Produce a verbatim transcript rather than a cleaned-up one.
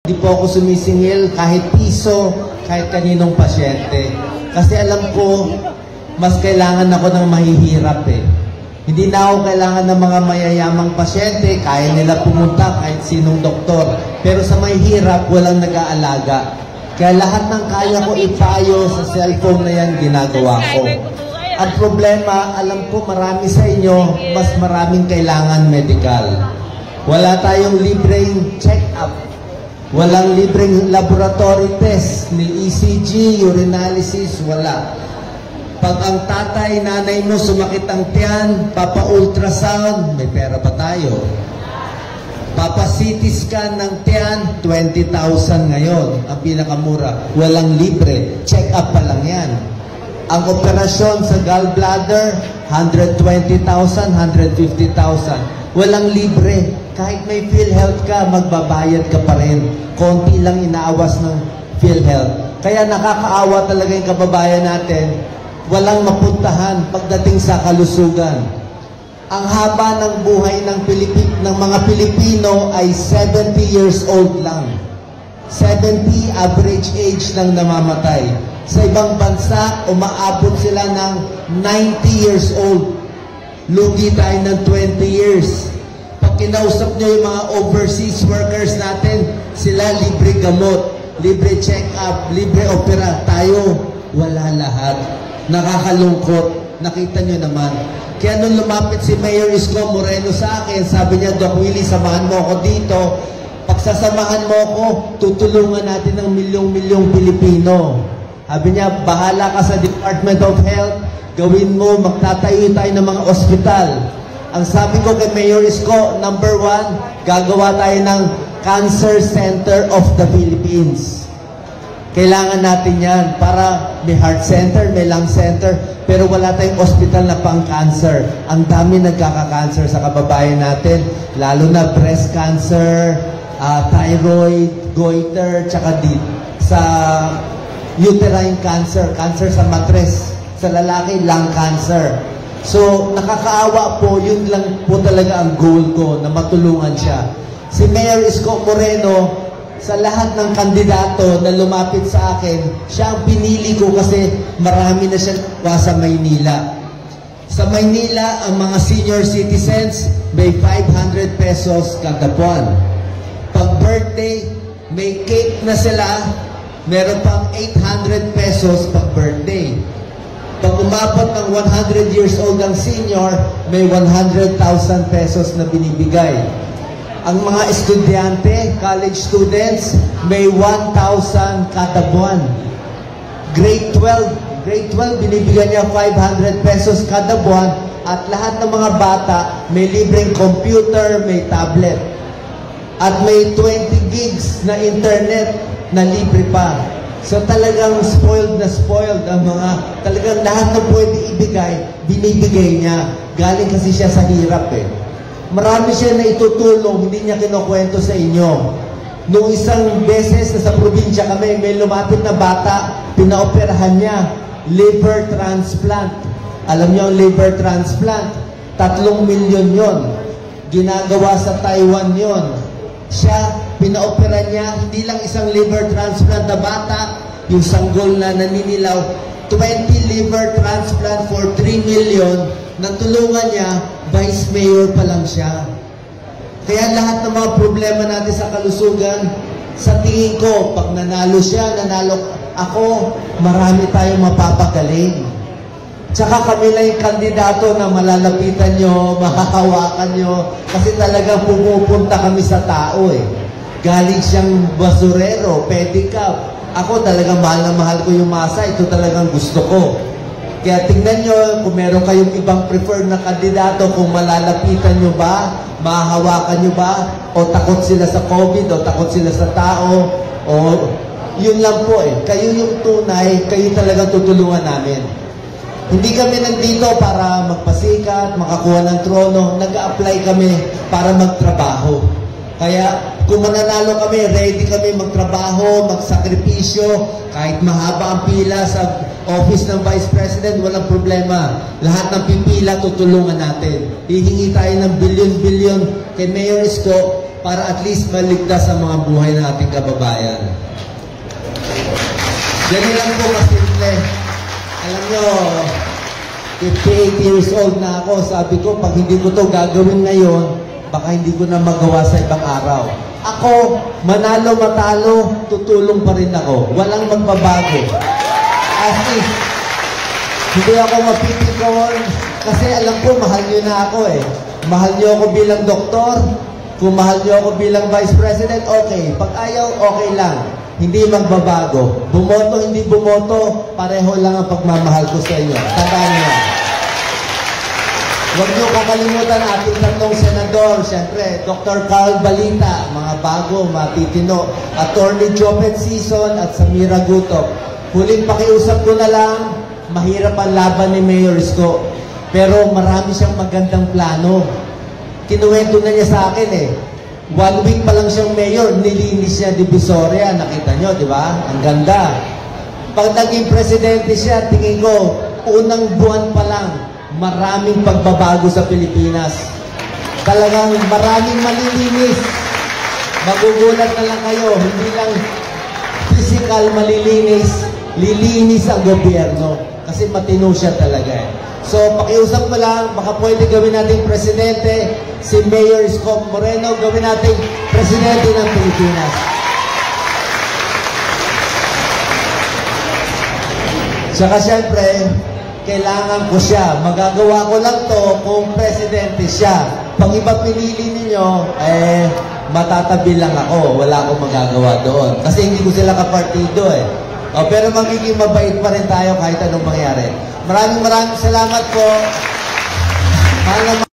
Hindi po ako sumisingil kahit piso, kahit kaninong pasyente. Kasi alam ko, mas kailangan ako ng mahihirap eh. Hindi na ako kailangan ng mga mayayamang pasyente, kaya nila pumunta kahit sinong doktor. Pero sa mahihirap, walang nag-aalaga. Kaya lahat ng kaya ko ipayo sa cellphone na yan, ginagawa ko. Ang problema, alam ko marami sa inyo, mas maraming kailangan medical. Wala tayong libreng check-up. Walang libreng laboratory test, ni E C G, urinalysis, wala. Pag ang tatay, nanay mo sumakit ang tiyan, papa-ultrasound, may pera pa tayo. Papa-C T scan ng tiyan, twenty thousand ngayon, ang pinakamura. Walang libre, check-up pa lang yan. Ang operasyon sa gallbladder, one hundred twenty thousand, one hundred fifty thousand. Walang libre. Kahit may PhilHealth ka, magbabayad ka pa rin. Konti lang inaawas ng PhilHealth. Kaya nakakaawa talaga yung kababayan natin. Walang mapuntahan pagdating sa kalusugan. Ang haba ng buhay ng, Pilipin, ng mga Pilipino ay seventy years old lang. seventy average age lang namamatay. Sa ibang bansa, umaabot sila ng ninety years old. Lugi tayo ng twenty years. Pag kinausap nyo yung mga overseas workers natin, sila libre gamot, libre check-up, libre opera. Tayo, wala lahat. Nakakalungkot. Nakita nyo naman. Kaya nung lumapit si Mayor Isko Moreno sa akin, sabi niya, Doc Willie, samahan mo ako dito. Pagsasamahan mo ako, tutulungan natin ng milyong-milyong Pilipino. Sabi niya, bahala ka sa Department of Health, gawin mo, magtatayo tayo ng mga ospital. Ang sabi ko kay Mayor Isko, number one, gagawa tayo ng Cancer Center of the Philippines. Kailangan natin yan para may heart center, may lung center, pero wala tayong ospital na pang-cancer. Ang dami nagkaka-cancer sa kababayan natin, lalo na breast cancer, uh, thyroid, goiter, tsaka di, sa uterine cancer, cancer sa matres, sa lalaki, lung cancer. So, nakakaawa po, yun lang po talaga ang goal ko, na matulungan siya. Si Mayor Isko Moreno, sa lahat ng kandidato na lumapit sa akin, siya ang pinili ko kasi marami na siya nakuha sa Maynila. Sa Maynila, ang mga senior citizens may five hundred pesos kada buwan. Pag birthday, may cake na sila, meron pang eight hundred pesos pag birthday. Pag umabot ng one hundred years old ang senior, may one hundred thousand pesos na binibigay. Ang mga estudyante, college students, may one thousand kada buwan. Grade twelve, grade twelve, binibigyan niya five hundred pesos kada buwan at lahat ng mga bata may libreng computer, may tablet. At may twenty gigs na internet na libre pa. So talagang spoiled na spoiled ang mga, talagang lahat na pwede ibigay, binibigay niya. Galing kasi siya sa hirap eh. Marami siya na itutulong, hindi niya kinukwento sa inyo. Nung isang beses na sa probinsya kami, may lumapit na bata, pinaoperahan niya, liver transplant. Alam niyo ang liver transplant? Tatlong milyon yon. Ginagawa sa Taiwan yon. Siya, pinaopera niya, hindi lang isang liver transplant na bata, yung sanggol na naninilaw, twenty liver transplant for three million, natulungan niya, vice mayor pa lang siya. Kaya lahat ng mga problema natin sa kalusugan, sa tingin ko, pag nanalo siya, nanalo ako, marami tayong mapapagaling. Tsaka kami lang yung kandidato na malalapitan nyo, makakawakan nyo, kasi talagang pumupunta kami sa tao eh. Galing siyang basurero, pedicab. Ako talagang mahal na mahal ko yung masa, ito talagang gusto ko. Kaya tingnan nyo, kung meron kayong ibang preferred na kandidato, kung malalapitan nyo ba, mahahawakan nyo ba, o takot sila sa COVID, o takot sila sa tao, o yun lang po eh. Kayo yung tunay, kayo talagang tutulungan namin. Hindi kami nandito para magpasikat, makakuha ng trono. Nag-a-apply kami para magtrabaho. Kaya kung mananalo kami, ready kami magtrabaho, magsakripisyo, kahit mahaba ang pila sa office ng Vice President, walang problema. Lahat ng pipila, tutulungan natin. Hihingi tayo ng billion-billion kay Mayor Isko para at least maligtas ang mga buhay ng ating kababayan. Ganyan lang po kasimple. Alam nyo, fifty-eight years old na ako. Sabi ko, pag hindi ko to gagawin ngayon, baka hindi ko na magawa sa ibang araw. Ako, manalo matalo, tutulong pa rin ako. Walang magbabago. As if, hindi ako mapipikon kasi alam ko, mahal nyo na ako eh. Mahal nyo ako bilang doktor. Kung mahal nyo ako bilang vice president, okay. Pag ayaw, okay lang. Hindi magbabago. Bumoto, hindi bumoto, pareho lang ang pagmamahal ko sa inyo. Tandaan nyo. Huwag niyo kakalimutan ating tatlong senador. Siyempre, Doctor Carl Balita, mga bago, matitino. Attorney Jopet Sison at Samira Gutok. Huling pakiusap ko na lang, mahirap ang laban ni Mayor Isko. Pero marami siyang magandang plano. Kinuwento na niya sa akin eh. One week pa lang siyang mayor, nilinis niya Divisoria. Nakita niyo, di ba? Ang ganda. Pag naging presidente siya, tingin ko, unang buwan pa lang, maraming pagbabago sa Pilipinas. Talagang maraming malilinis. Magugulat na lang kayo, hindi lang physical malilinis, lilinis ang gobyerno. Kasi matino siya talaga eh. So, pakiusap mo lang, baka pwede gawin nating presidente, si Mayor Isko Moreno, gawin nating presidente ng Pilipinas. Saka siyempre, kailangan ko siya. Magagawa ko lang to kung presidente siya. Pag iba pinili ninyo, eh, matatabi lang ako. Wala akong magagawa doon. Kasi hindi ko sila kapartido eh. O, pero magiging mabait pa rin tayo kahit anong mangyari. Maraming maraming salamat po. Mahal na